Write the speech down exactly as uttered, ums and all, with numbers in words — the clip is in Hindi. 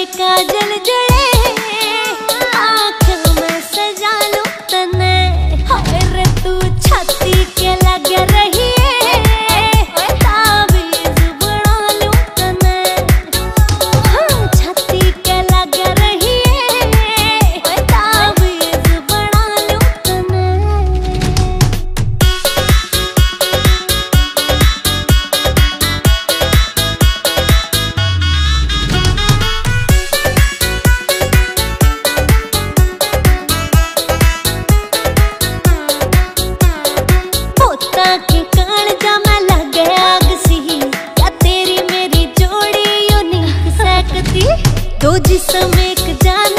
काजल जड़े आँख में सजा लूं तने। हाय रे तू छाती के लगे रही ताबीज बना लूं तने। हाँ छाती के लगे रही ताबीज बना लूं तने। के कान जमा लगे आग सी, क्या तेरी मेरी जोड़ी यूनिक सकती। दो जिस्म एक जान